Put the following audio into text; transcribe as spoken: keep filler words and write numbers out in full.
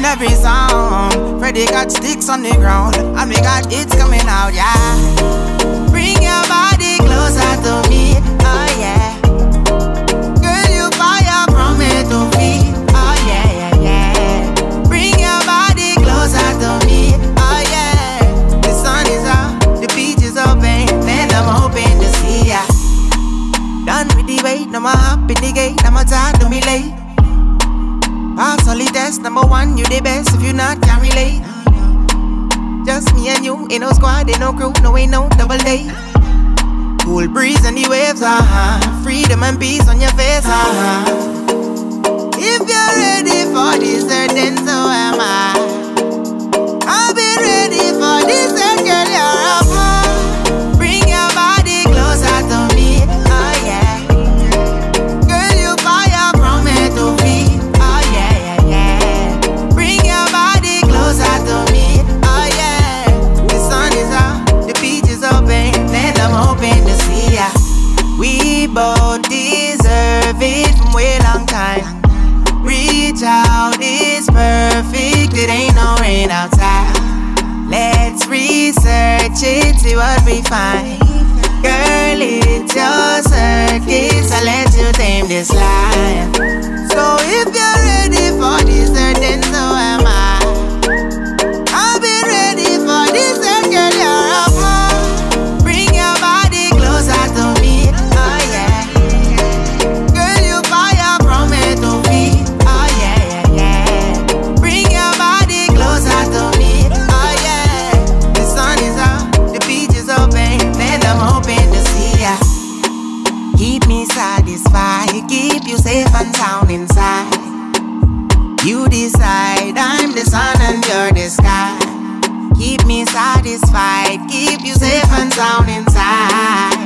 every song. Freddie got sticks on the ground, and we got hits coming out, yeah. Bring your body closer to me, oh yeah. Girl, you fire from head to feet, oh yeah, yeah, yeah. Bring your body closer to me, oh yeah. The sun is out, the beach is open, and I'm hoping to see ya. Done with the wait, no more hop in the gate, I'm tired to be late. Pass only test, number one, you the best if you not can relate. Just me and you, ain't no squad, ain't no crew, no ain't no double date. Cool breeze and the waves, uh-huh. Freedom and peace on your face, uh-huh. If you're ready for dessert, then so am I. I've been ready for dessert, girl, you're a part. Bring your body closer to me, oh yeah. Girl, you fire from head to feet, oh yeah, yeah, yeah. Bring your body closer to me, oh yeah. The sun is out, the beach is open, and I'm hoping to see ya. We both deserve it from way long time. Reach out, it's perfect, it ain't no rain outside. Let's research it, see what we find. Girl, it's your circuit, so let you tame this life. So if you're ready for dessert, then so am I. I've been ready for dessert, girl, you're a part. Bring your body closer to me, oh yeah. Girl, you fire from head to feet, oh yeah, yeah, yeah. Bring your body closer to me, oh yeah. The sun is out, the beach is open, and I'm hoping to see ya. Keep me satisfied, keep you safe and sound inside. You decide, I'm the sun and you're the sky. Keep me satisfied, keep you safe and sound inside.